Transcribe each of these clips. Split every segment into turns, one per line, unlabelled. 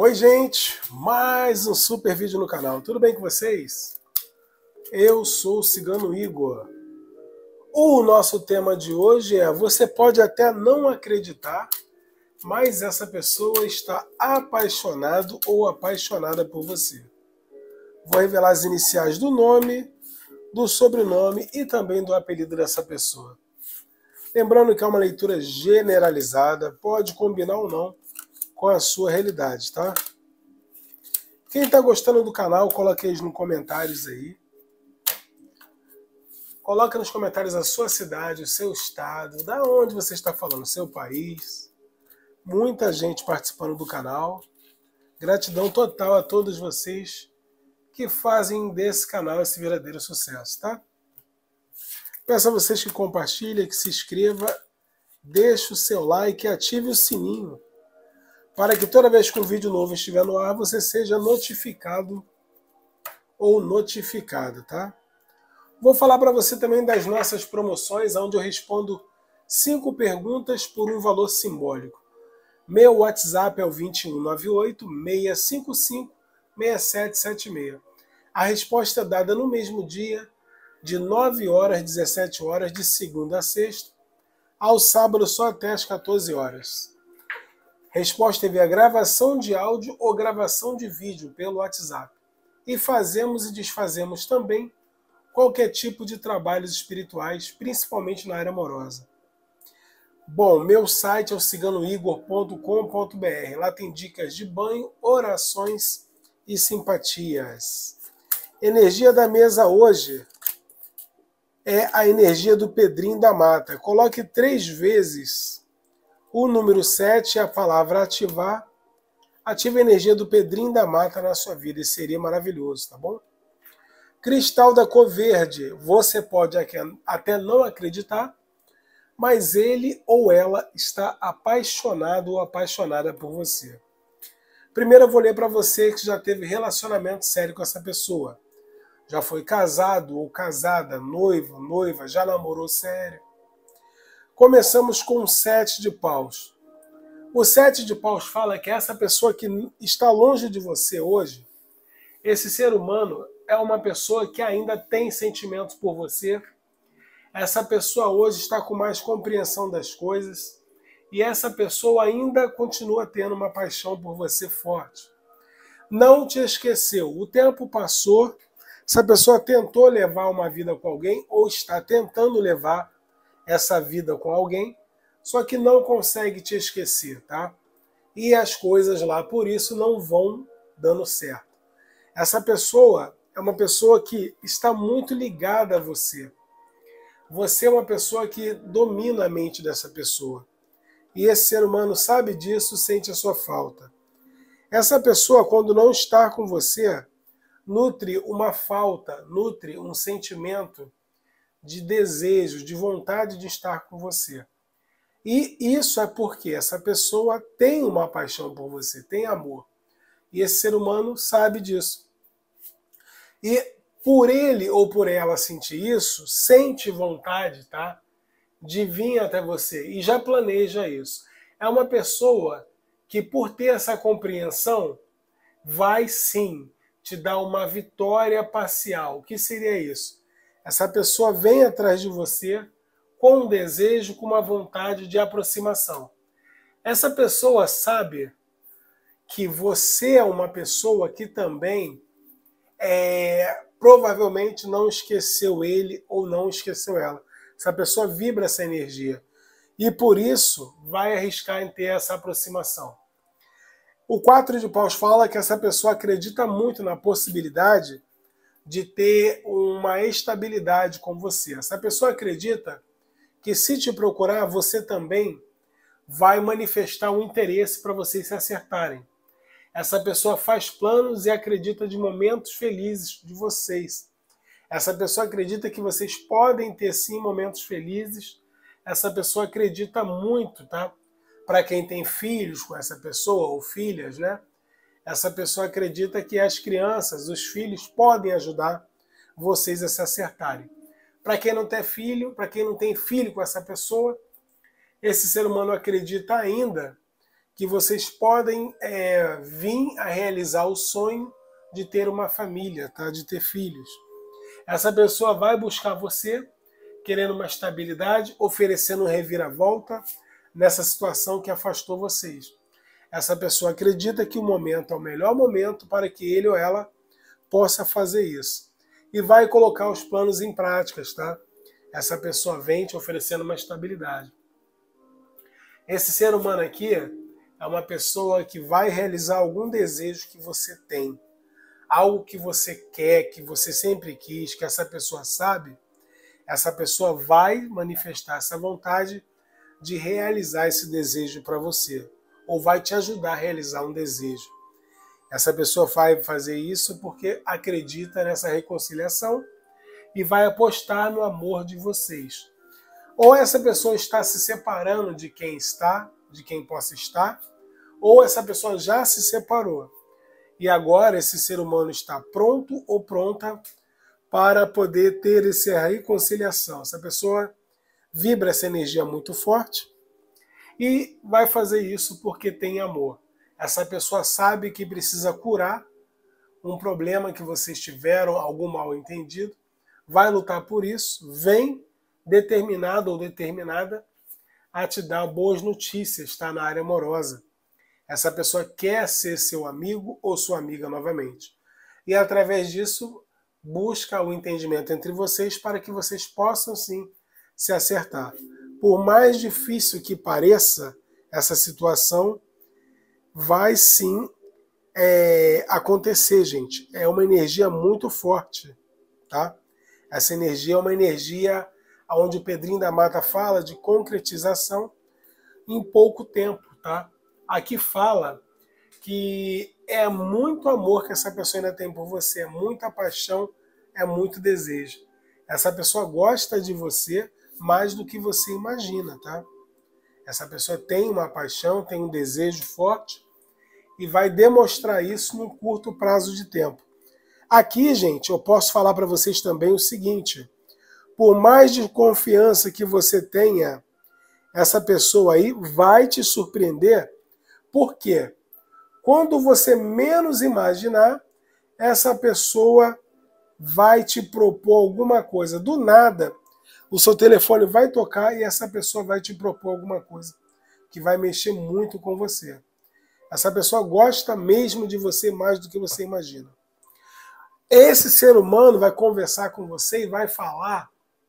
Oi, gente! Mais um super vídeo no canal. Tudo bem com vocês? Eu sou o Cigano Igor. O nosso tema de hoje é: você pode até não acreditar, mas essa pessoa está apaixonado ou apaixonada por você. Vou revelar as iniciais do nome, do sobrenome e também do apelido dessa pessoa. Lembrando que é uma leitura generalizada, pode combinar ou não com a sua realidade, tá? Quem está gostando do canal, coloque aí nos comentários aí. Coloque nos comentários a sua cidade, o seu estado, da onde você está falando, o seu país. Muita gente participando do canal. Gratidão total a todos vocês que fazem desse canal esse verdadeiro sucesso, tá? Peço a vocês que compartilhem, que se inscreva, deixe o seu like e ative o sininho, para que toda vez que um vídeo novo estiver no ar, você seja notificado ou notificada, tá? Vou falar para você também das nossas promoções, onde eu respondo 5 perguntas por um valor simbólico. Meu WhatsApp é o 2198-655-6776. A resposta é dada no mesmo dia, de 9 horas às 17 horas, de segunda a sexta, ao sábado só até às 14 horas. Resposta é via gravação de áudio ou gravação de vídeo pelo WhatsApp. E fazemos e desfazemos também qualquer tipo de trabalhos espirituais, principalmente na área amorosa. Bom, meu site é o ciganoigor.com.br. Lá tem dicas de banho, orações e simpatias. Energia da mesa hoje é a energia do Pedrinho da Mata. Coloque 3 vezes o número 7 e a palavra ativar. Ative a energia do Pedrinho da Mata na sua vida e seria maravilhoso, tá bom? Cristal da cor verde, você pode até não acreditar, mas ele ou ela está apaixonado ou apaixonada por você. Primeiro eu vou ler para você que já teve relacionamento sério com essa pessoa. Já foi casado ou casada, noivo, noiva, já namorou sério. Começamos com o 7 de paus. O 7 de paus fala que essa pessoa que está longe de você hoje, esse ser humano é uma pessoa que ainda tem sentimentos por você. Essa pessoa hoje está com mais compreensão das coisas e essa pessoa ainda continua tendo uma paixão por você forte. Não te esqueceu, o tempo passou, essa pessoa tentou levar uma vida com alguém ou está tentando levar essa vida com alguém, só que não consegue te esquecer, tá? E as coisas lá, por isso, não vão dando certo. Essa pessoa é uma pessoa que está muito ligada a você. Você é uma pessoa que domina a mente dessa pessoa. E esse ser humano sabe disso, sente a sua falta. Essa pessoa, quando não está com você, nutre uma falta, nutre um sentimento de desejo, de vontade de estar com você. E isso é porque essa pessoa tem uma paixão por você, tem amor. E esse ser humano sabe disso. E por ele ou por ela sentir isso, sente vontade, tá, de vir até você e já planeja isso. É uma pessoa que, por ter essa compreensão, vai sim te dar uma vitória parcial. O que seria isso? Essa pessoa vem atrás de você com um desejo, com uma vontade de aproximação. Essa pessoa sabe que você é uma pessoa que também provavelmente não esqueceu ele ou não esqueceu ela. Essa pessoa vibra essa energia e por isso vai arriscar em ter essa aproximação. O 4 de paus fala que essa pessoa acredita muito na possibilidade de ter uma estabilidade com você. Essa pessoa acredita que se te procurar, você também vai manifestar um interesse para vocês se acertarem. Essa pessoa faz planos e acredita de momentos felizes de vocês. Essa pessoa acredita que vocês podem ter sim momentos felizes. Essa pessoa acredita muito, tá? Para quem tem filhos com essa pessoa, ou filhas, né? Essa pessoa acredita que as crianças, os filhos, podem ajudar vocês a se acertarem. Para quem não tem filho, para quem não tem filho com essa pessoa, esse ser humano acredita ainda que vocês podem vir a realizar o sonho de ter uma família, tá? De ter filhos. Essa pessoa vai buscar você, querendo uma estabilidade, oferecendo um reviravolta nessa situação que afastou vocês. Essa pessoa acredita que o momento é o melhor momento para que ele ou ela possa fazer isso. E vai colocar os planos em práticas, tá? Essa pessoa vem te oferecendo uma estabilidade. Esse ser humano aqui é uma pessoa que vai realizar algum desejo que você tem. Algo que você quer, que você sempre quis, que essa pessoa sabe, essa pessoa vai manifestar essa vontade de realizar esse desejo para você, ou vai te ajudar a realizar um desejo. Essa pessoa vai fazer isso porque acredita nessa reconciliação e vai apostar no amor de vocês. Ou essa pessoa está se separando de quem está, de quem possa estar, ou essa pessoa já se separou. E agora esse ser humano está pronto ou pronta para poder ter essa reconciliação. Essa pessoa vibra essa energia muito forte e vai fazer isso porque tem amor. Essa pessoa sabe que precisa curar um problema que vocês tiveram, algum mal entendido, vai lutar por isso, vem determinado ou determinada a te dar boas notícias, está na área amorosa. Essa pessoa quer ser seu amigo ou sua amiga novamente. E através disso, busca o entendimento entre vocês para que vocês possam sim se acertar. Por mais difícil que pareça essa situação, vai sim acontecer, gente. É uma energia muito forte, tá? Essa energia é uma energia onde o Pedrinho da Mata fala de concretização em pouco tempo, tá? Aqui fala que é muito amor que essa pessoa ainda tem por você, é muita paixão, é muito desejo. Essa pessoa gosta de você mais do que você imagina, tá? Essa pessoa tem uma paixão, tem um desejo forte e vai demonstrar isso num curto prazo de tempo. Aqui, gente, eu posso falar para vocês também o seguinte: por mais de confiança que você tenha, essa pessoa aí vai te surpreender. Por quê? Quando você menos imaginar, essa pessoa vai te propor alguma coisa. Do nada, o seu telefone vai tocar e essa pessoa vai te propor alguma coisa que vai mexer muito com você. Essa pessoa gosta mesmo de você mais do que você imagina. Esse ser humano vai conversar com você e vai falar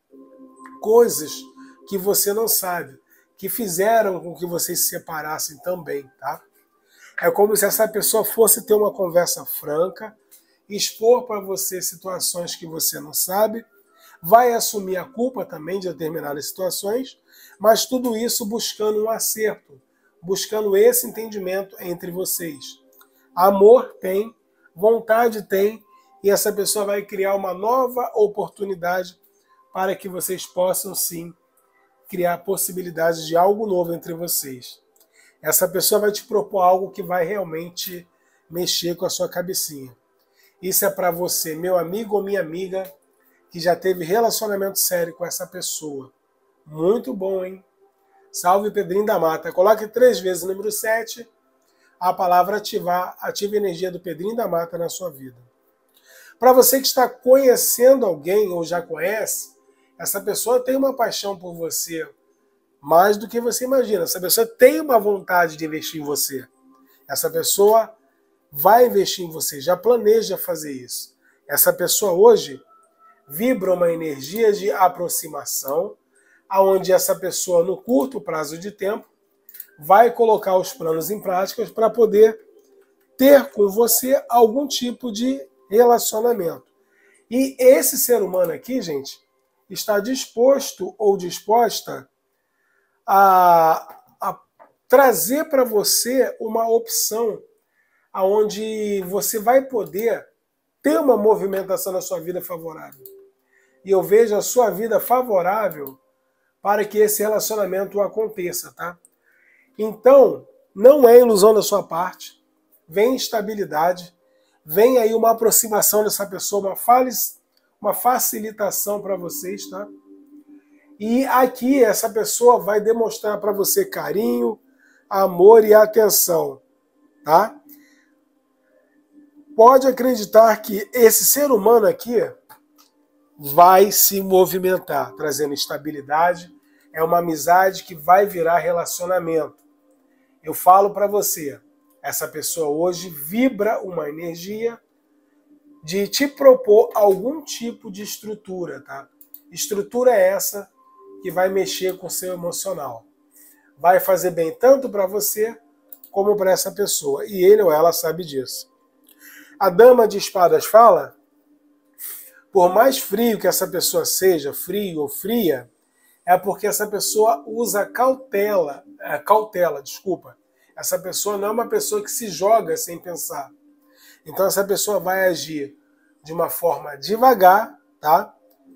coisas que você não sabe, que fizeram com que vocês se separassem também, tá? É como se essa pessoa fosse ter uma conversa franca, expor para você situações que você não sabe, vai assumir a culpa também de determinadas situações, mas tudo isso buscando um acerto, buscando esse entendimento entre vocês. Amor tem, vontade tem, e essa pessoa vai criar uma nova oportunidade para que vocês possam sim criar possibilidades de algo novo entre vocês. Essa pessoa vai te propor algo que vai realmente mexer com a sua cabecinha. Isso é para você, meu amigo ou minha amiga, que já teve relacionamento sério com essa pessoa. Muito bom, hein? Salve Pedrinho da Mata. Coloque 3 vezes o número 7, a palavra ativar, ative a energia do Pedrinho da Mata na sua vida. Para você que está conhecendo alguém ou já conhece, essa pessoa tem uma paixão por você mais do que você imagina. Essa pessoa tem uma vontade de investir em você. Essa pessoa vai investir em você, já planeja fazer isso. Essa pessoa hoje vibra uma energia de aproximação, aonde essa pessoa, no curto prazo de tempo, vai colocar os planos em prática para poder ter com você algum tipo de relacionamento. E esse ser humano aqui, gente, está disposto ou disposta a trazer para você uma opção onde você vai poder ter uma movimentação na sua vida favorável. E eu vejo a sua vida favorável para que esse relacionamento aconteça, tá? Então, não é ilusão da sua parte, vem estabilidade, vem aí uma aproximação dessa pessoa, uma facilitação para vocês, tá? E aqui essa pessoa vai demonstrar para você carinho, amor e atenção, tá? Pode acreditar que esse ser humano aqui vai se movimentar, trazendo estabilidade. É uma amizade que vai virar relacionamento. Eu falo para você, essa pessoa hoje vibra uma energia de te propor algum tipo de estrutura, tá? Estrutura é essa que vai mexer com o seu emocional. Vai fazer bem tanto para você como para essa pessoa. E ele ou ela sabe disso. A dama de espadas fala, por mais frio que essa pessoa seja, frio ou fria, é porque essa pessoa usa cautela. Essa pessoa não é uma pessoa que se joga sem pensar. Então essa pessoa vai agir de uma forma devagar, tá?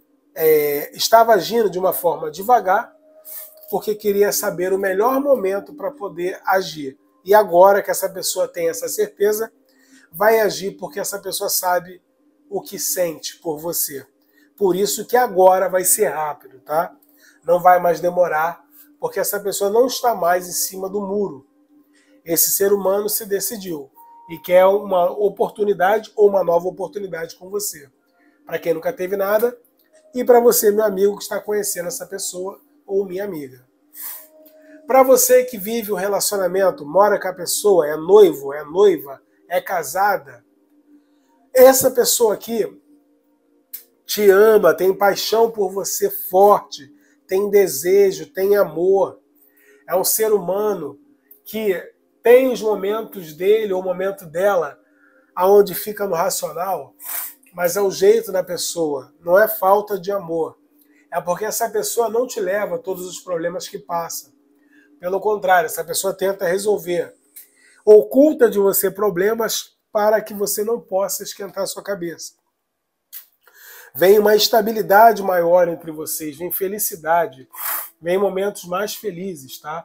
Estava agindo de uma forma devagar, porque queria saber o melhor momento para poder agir. E agora que essa pessoa tem essa certeza, vai agir porque essa pessoa sabe o que sente por você. Por isso que agora vai ser rápido, tá? Não vai mais demorar, porque essa pessoa não está mais em cima do muro. Esse ser humano se decidiu e quer uma oportunidade ou uma nova oportunidade com você. Para quem nunca teve nada, e para você, meu amigo, que está conhecendo essa pessoa ou minha amiga. Para você que vive um relacionamento, mora com a pessoa, é noivo, é noiva, é casada, essa pessoa aqui te ama, tem paixão por você forte, tem desejo, tem amor. É um ser humano que tem os momentos dele ou o momento dela aonde fica no racional, mas é o jeito da pessoa, não é falta de amor. É porque essa pessoa não te leva a todos os problemas que passa. Pelo contrário, essa pessoa tenta resolver. Oculta de você problemas para que você não possa esquentar a sua cabeça. Vem uma estabilidade maior entre vocês, vem felicidade, vem momentos mais felizes, tá?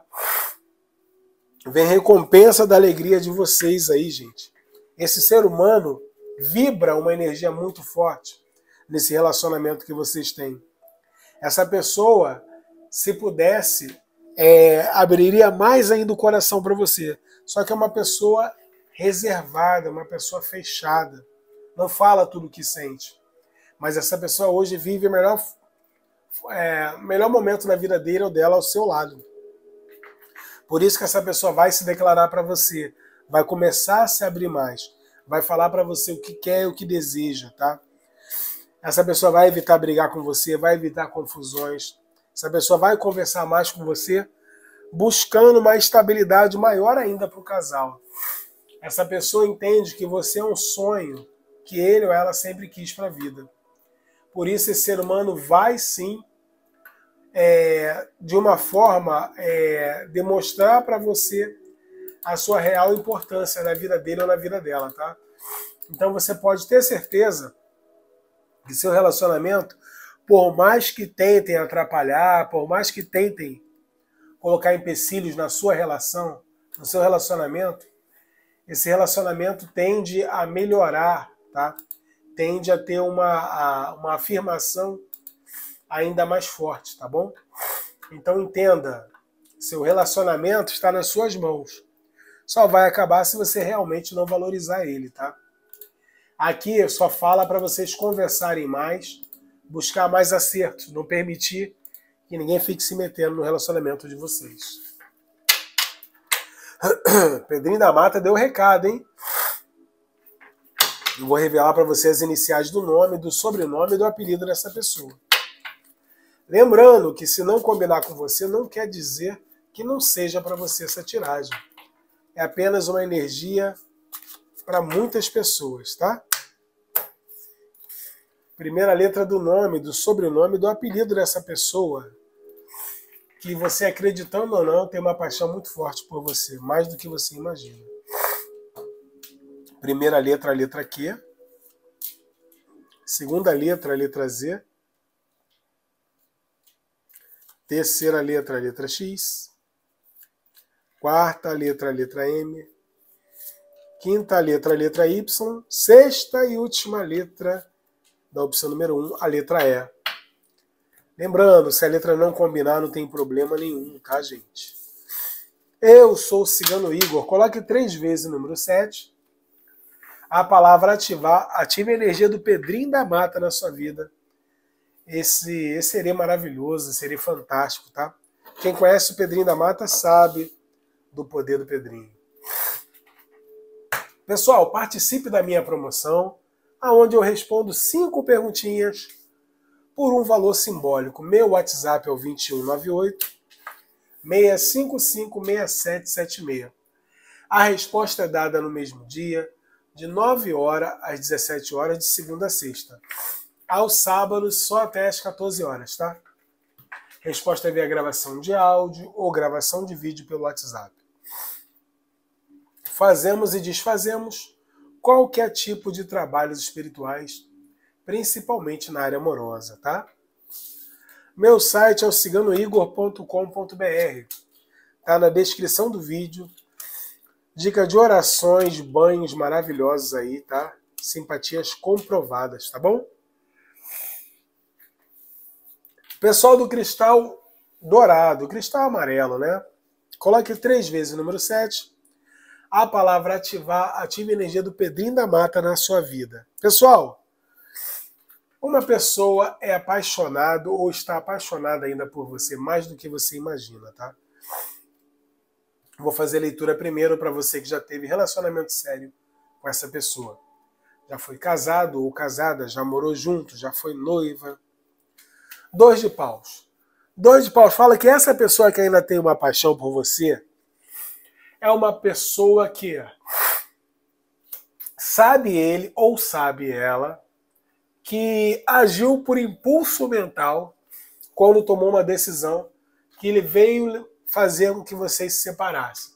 Vem recompensa da alegria de vocês aí, gente. Esse ser humano vibra uma energia muito forte nesse relacionamento que vocês têm. Essa pessoa, se pudesse, abriria mais ainda o coração para você. Só que é uma pessoa reservada, uma pessoa fechada. Não fala tudo o que sente. Mas essa pessoa hoje vive o melhor momento da vida dele ou dela ao seu lado. Por isso que essa pessoa vai se declarar para você, vai começar a se abrir mais, vai falar para você o que quer e o que deseja, tá? Essa pessoa vai evitar brigar com você, vai evitar confusões. Essa pessoa vai conversar mais com você, buscando uma estabilidade maior ainda para o casal. Essa pessoa entende que você é um sonho que ele ou ela sempre quis para a vida. Por isso esse ser humano vai sim, de uma forma, demonstrar para você a sua real importância na vida dele ou na vida dela, tá? Então você pode ter certeza que seu relacionamento, por mais que tentem atrapalhar, por mais que tentem colocar empecilhos na sua relação, no seu relacionamento, esse relacionamento tende a melhorar, tá? Tende a ter uma afirmação ainda mais forte, tá bom? Então entenda, seu relacionamento está nas suas mãos. Só vai acabar se você realmente não valorizar ele, tá? Aqui só fala para vocês conversarem mais, buscar mais acertos, não permitir que ninguém fique se metendo no relacionamento de vocês. Pedrinho da Mata deu recado, hein? Eu vou revelar para vocês as iniciais do nome, do sobrenome e do apelido dessa pessoa. Lembrando que se não combinar com você, não quer dizer que não seja para você essa tiragem. É apenas uma energia para muitas pessoas, tá? Primeira letra do nome, do sobrenome, do apelido dessa pessoa, que você, acreditando ou não, tem uma paixão muito forte por você, mais do que você imagina. Primeira letra, a letra Q. Segunda letra, a letra Z. Terceira letra, a letra X. Quarta letra, a letra M. Quinta letra, a letra Y. Sexta e última letra da opção número 1, a letra E. Lembrando, se a letra não combinar, não tem problema nenhum, tá, gente? Eu sou o Cigano Igor. Coloque 3 vezes o número 7. A palavra ativar. Ative a energia do Pedrinho da Mata na sua vida. Esse seria maravilhoso, seria fantástico, tá? Quem conhece o Pedrinho da Mata sabe do poder do Pedrinho. Pessoal, participe da minha promoção, onde eu respondo 5 perguntinhas por um valor simbólico. Meu WhatsApp é o 2198 655 6776. A resposta é dada no mesmo dia, de 9 horas às 17 horas, de segunda a sexta. Aos sábados, só até às 14 horas, tá? Resposta via gravação de áudio ou gravação de vídeo pelo WhatsApp. Fazemos e desfazemos qualquer tipo de trabalhos espirituais, principalmente na área amorosa, tá? Meu site é o ciganoigor.com.br. Tá na descrição do vídeo. Dica de orações, banhos maravilhosos aí, tá? Simpatias comprovadas, tá bom? Pessoal do cristal dourado, cristal amarelo, né? Coloque 3 vezes o número 7. A palavra ativar, ative a energia do Pedrinho da Mata na sua vida. Pessoal, uma pessoa é apaixonado ou está apaixonada ainda por você, mais do que você imagina, tá? Vou fazer a leitura primeiro para você que já teve relacionamento sério com essa pessoa. Já foi casado ou casada, já morou junto, já foi noiva. 2 de paus. 2 de paus fala que essa pessoa que ainda tem uma paixão por você é uma pessoa que sabe ele ou sabe ela que agiu por impulso mental quando tomou uma decisão que ele veio fazer com que vocês se separassem.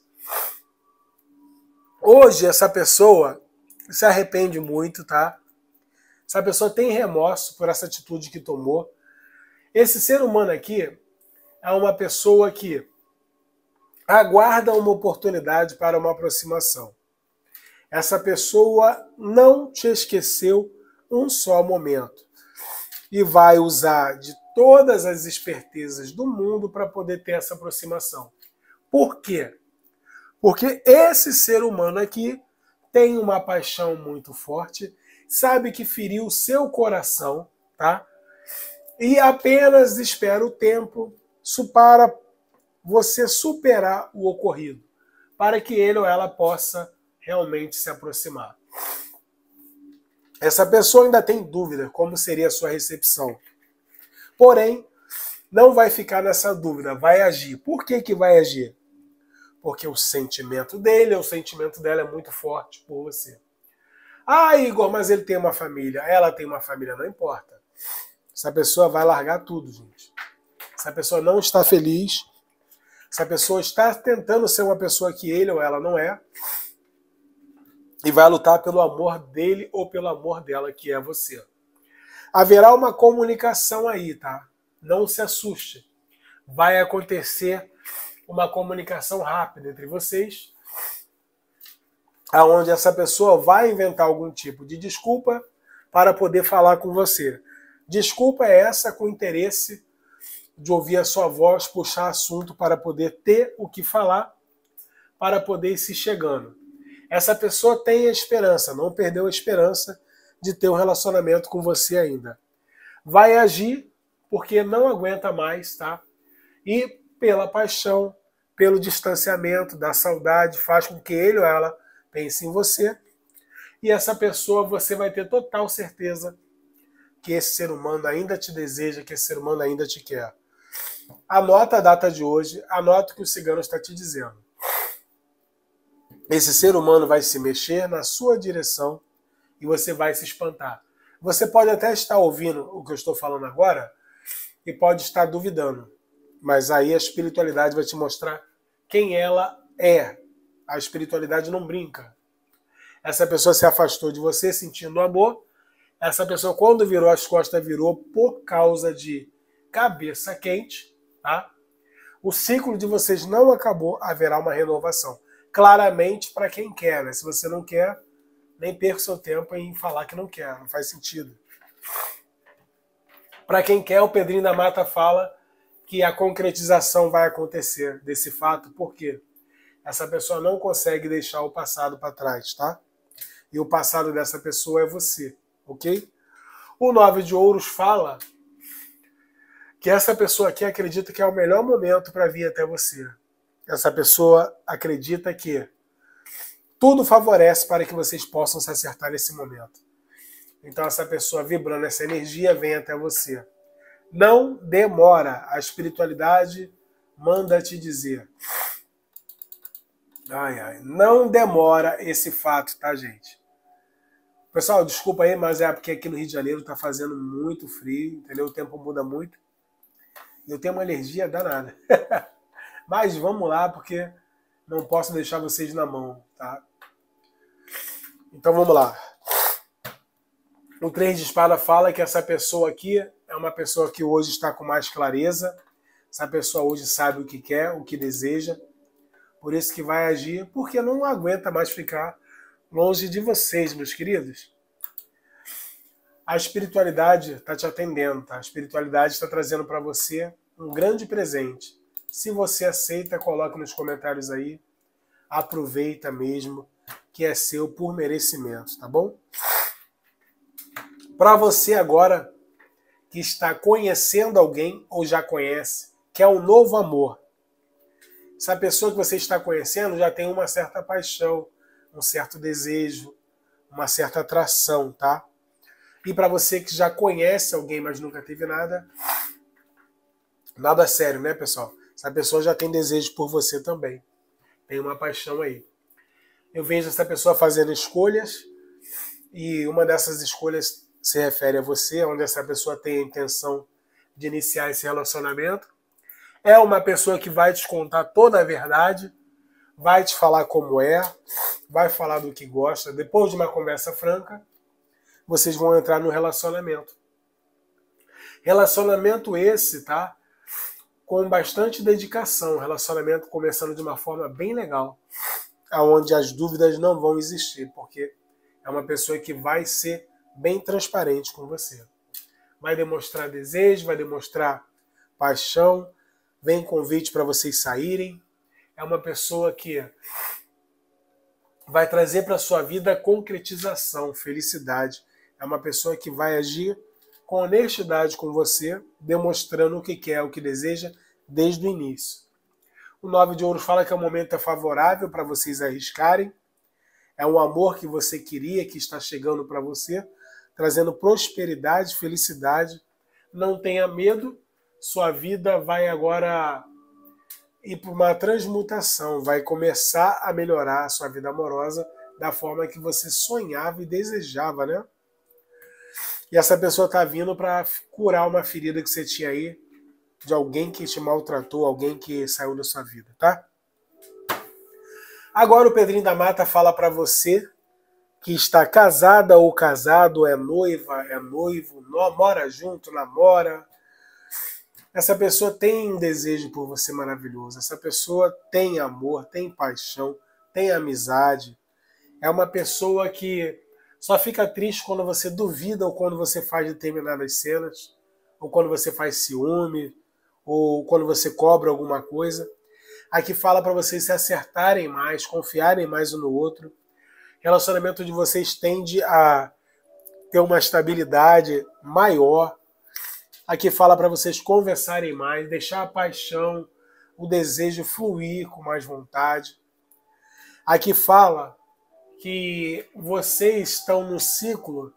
Hoje essa pessoa se arrepende muito, tá? Essa pessoa tem remorso por essa atitude que tomou. Esse ser humano aqui é uma pessoa que aguarda uma oportunidade para uma aproximação. Essa pessoa não te esqueceu um só momento e vai usar de todas as espertezas do mundo para poder ter essa aproximação. Por quê? Porque esse ser humano aqui tem uma paixão muito forte, sabe que feriu o seu coração, tá? E apenas espera o tempo para você superar o ocorrido, para que ele ou ela possa realmente se aproximar. Essa pessoa ainda tem dúvida como seria a sua recepção. Porém, não vai ficar nessa dúvida, vai agir. Por que que vai agir? Porque o sentimento dele ou o sentimento dela é muito forte por você. Ah, Igor, mas ele tem uma família, ela tem uma família, não importa. Essa pessoa vai largar tudo, gente. Essa pessoa não está feliz. Essa pessoa está tentando ser uma pessoa que ele ou ela não é. E vai lutar pelo amor dele ou pelo amor dela, que é você. Haverá uma comunicação aí, tá? Não se assuste. Vai acontecer uma comunicação rápida entre vocês, aonde essa pessoa vai inventar algum tipo de desculpa para poder falar com você. Desculpa é essa com interesse de ouvir a sua voz, puxar assunto para poder ter o que falar, para poder ir se chegando. Essa pessoa tem a esperança, não perdeu a esperança de ter um relacionamento com você ainda. Vai agir porque não aguenta mais, tá? E pela paixão, pelo distanciamento, da saudade, faz com que ele ou ela pense em você. E essa pessoa, você vai ter total certeza que esse ser humano ainda te deseja, que esse ser humano ainda te quer. Anota a data de hoje, anota o que o cigano está te dizendo. Esse ser humano vai se mexer na sua direção e você vai se espantar. Você pode até estar ouvindo o que eu estou falando agora e pode estar duvidando, mas aí a espiritualidade vai te mostrar quem ela é. A espiritualidade não brinca. Essa pessoa se afastou de você sentindo amor. Essa pessoa, quando virou as costas, virou por causa de cabeça quente, tá? O ciclo de vocês não acabou, haverá uma renovação. Claramente para quem quer, né? Se você não quer, nem perca o seu tempo em falar que não quer, não faz sentido. Para quem quer, o Pedrinho da Mata fala que a concretização vai acontecer desse fato, por quê? essa pessoa não consegue deixar o passado para trás, tá? E o passado dessa pessoa é você, ok? O 9 de ouros fala que essa pessoa aqui acredita que é o melhor momento para vir até você. Essa pessoa acredita que tudo favorece para que vocês possam se acertar nesse momento. Então essa pessoa vibrando essa energia vem até você. Não demora. A espiritualidade manda te dizer. Não demora esse fato, tá, gente? Pessoal, desculpa aí, mas é porque aqui no Rio de Janeiro tá fazendo muito frio, entendeu? O tempo muda muito. E eu tenho uma alergia danada. Mas vamos lá, porque não posso deixar vocês na mão, tá? Então vamos lá. O 3 de espada fala que essa pessoa aqui é uma pessoa que hoje está com mais clareza. Essa pessoa hoje sabe o que quer, o que deseja. Por isso que vai agir, porque não aguenta mais ficar longe de vocês, meus queridos. A espiritualidade está te atendendo, tá? A espiritualidade está trazendo para você um grande presente. Se você aceita, coloque nos comentários aí. Aproveita mesmo, que é seu por merecimento, tá bom? Para você agora, que está conhecendo alguém ou já conhece, que é um novo amor. Essa pessoa que você está conhecendo já tem uma certa paixão, um certo desejo, uma certa atração, tá? E para você que já conhece alguém, mas nunca teve nada sério, né, pessoal? Essa pessoa já tem desejo por você também. Tem uma paixão aí. Eu vejo essa pessoa fazendo escolhas e uma dessas escolhas se refere a você, onde essa pessoa tem a intenção de iniciar esse relacionamento. É uma pessoa que vai te contar toda a verdade, vai te falar como é, vai falar do que gosta. Depois de uma conversa franca, vocês vão entrar no relacionamento. Relacionamento esse, tá? Com bastante dedicação. Relacionamento começando de uma forma bem legal, onde as dúvidas não vão existir, porque é uma pessoa que vai ser bem transparente com você. Vai demonstrar desejo, vai demonstrar paixão, vem convite para vocês saírem. É uma pessoa que vai trazer para a sua vida concretização, felicidade. É uma pessoa que vai agir com honestidade com você, demonstrando o que quer, o que deseja, desde o início. O 9 de ouros fala que o momento é favorável para vocês arriscarem. É um amor que você queria, que está chegando para você, trazendo prosperidade, felicidade. Não tenha medo, sua vida vai agora ir para uma transmutação, vai começar a melhorar a sua vida amorosa da forma que você sonhava e desejava, né? E essa pessoa está vindo para curar uma ferida que você tinha aí, de alguém que te maltratou, alguém que saiu da sua vida, tá? Agora o Pedrinho da Mata fala para você que está casada ou casado, é noiva, é noivo, mora junto, namora. Essa pessoa tem um desejo por você maravilhoso. Essa pessoa tem amor, tem paixão, tem amizade. É uma pessoa que só fica triste quando você duvida ou quando você faz determinadas cenas, ou quando você faz ciúme, ou quando você cobra alguma coisa. Aqui fala para vocês se acertarem mais, confiarem mais um no outro. O relacionamento de vocês tende a ter uma estabilidade maior. Aqui fala para vocês conversarem mais, deixar a paixão, o desejo fluir com mais vontade. Aqui fala que vocês estão no ciclo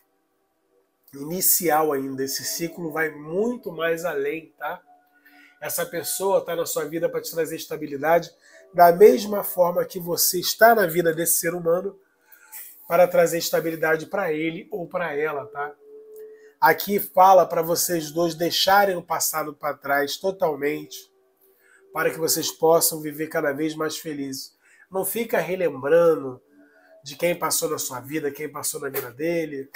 inicial ainda. Esse ciclo vai muito mais além, tá? Essa pessoa está na sua vida para te trazer estabilidade, da mesma forma que você está na vida desse ser humano para trazer estabilidade para ele ou para ela, tá? Aqui fala para vocês dois deixarem o passado para trás totalmente, para que vocês possam viver cada vez mais felizes. Não fica relembrando de quem passou na sua vida, quem passou na vida dele.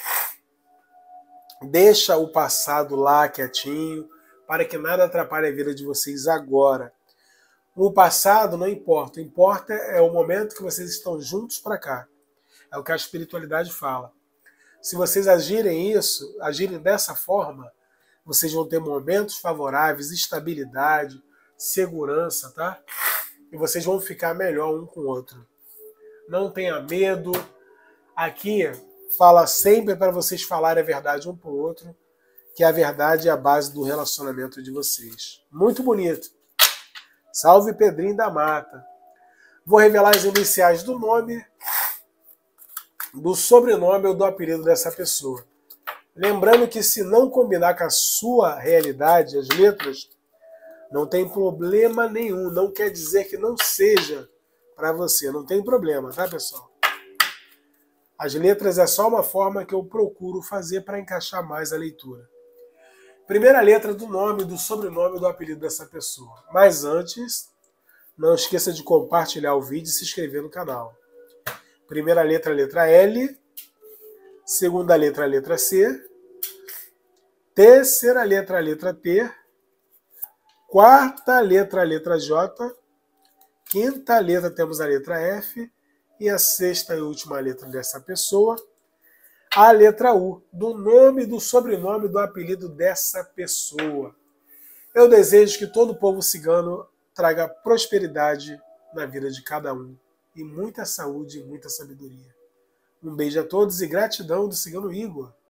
Deixa o passado lá quietinho, para que nada atrapalhe a vida de vocês agora. O passado não importa, o que importa é o momento que vocês estão juntos para cá. É o que a espiritualidade fala. Se vocês agirem dessa forma, vocês vão ter momentos favoráveis, estabilidade, segurança, tá? e vocês vão ficar melhor um com o outro. Não tenha medo. Aqui fala sempre para vocês falarem a verdade um para o outro, que a verdade é a base do relacionamento de vocês. Muito bonito. Salve Pedrinho da Mata. Vou revelar as iniciais do nome, do sobrenome ou do apelido dessa pessoa. Lembrando que se não combinar com a sua realidade, as letras, não tem problema nenhum. Não quer dizer que não seja para você. Não tem problema, tá, pessoal? As letras é só uma forma que eu procuro fazer para encaixar mais a leitura. Primeira letra do nome, do sobrenome e do apelido dessa pessoa. Mas antes, não esqueça de compartilhar o vídeo e se inscrever no canal. Primeira letra, letra L. Segunda letra, letra C. Terceira letra, letra T. Quarta letra, letra J. Quinta letra, temos a letra F. E a sexta e última letra dessa pessoa, a letra U, do nome, do sobrenome, do apelido dessa pessoa. Eu desejo que todo o povo cigano traga prosperidade na vida de cada um. E muita saúde e muita sabedoria. Um beijo a todos e gratidão do Cigano Igor.